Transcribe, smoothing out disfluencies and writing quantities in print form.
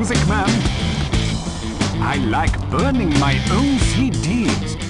Music Man. I like burning my own CDs.